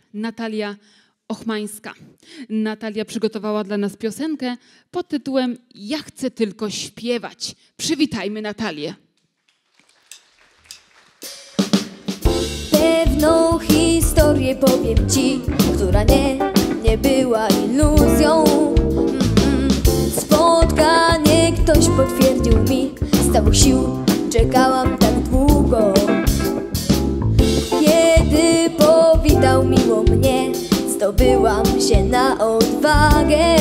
Natalia Ochmańska. Natalia przygotowała dla nas piosenkę pod tytułem Ja chcę tylko śpiewać. Przywitajmy Natalię. Pewną historię powiem ci, która nie była iluzją. Spotkanie ktoś potwierdził mi, z całych sił czekałam tak długo. Kiedy powitał miło mnie, zdobyłam się na odwagę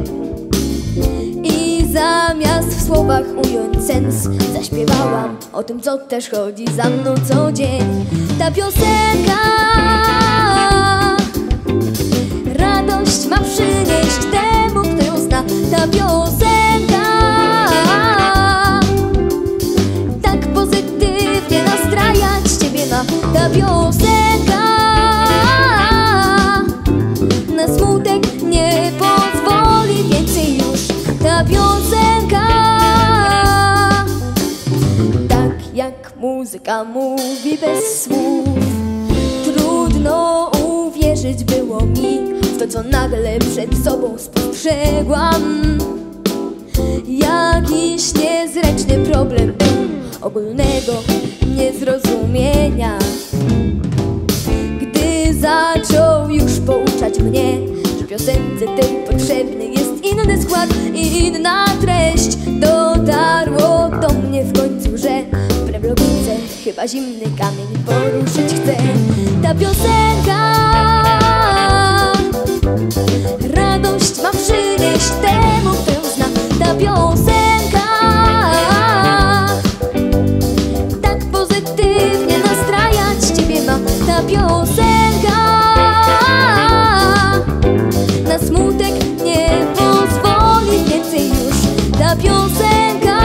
i zamiast w słowach ująć sens, zaśpiewałam o tym, co też chodzi za mną co dzień. Ta piosenka radość ma przynieść temu, kto ją zna. Ta piosenka tak pozytywnie nastrajać ciebie ma. Ta piosenka na smutek nie pozwoli więcej już. Ta piosenka tak jak muzyka mówi bez słów. Trudno uwierzyć było mi w to, co nagle przed sobą spostrzegłam. Jakiś niezręczny problem ogólnego niezrozumienia. Gdy zaczął już pouczać mnie, że piosence tej potrzebny jest inny skład i inna treść, dotarło do mnie w końcu, że wbrew logice chyba zimny kamień poruszyć chcę. Ta piosenka radość ma przynieść temu, kto ją zna. Ta piosenka tak pozytywnie nastrajać ciebie ma. Ta piosenka na smutek nie pozwoli więcej już. Ta piosenka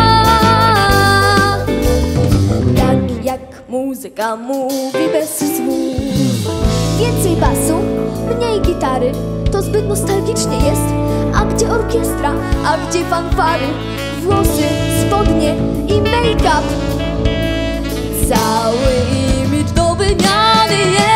tak jak muzyka mówi bez słów. Więcej basu, mniej gitary, to zbyt nostalgicznie jest. A gdzie orkiestra, a gdzie fanfary? Włosy, spodnie i make-up, cały imidż do wymiany jest.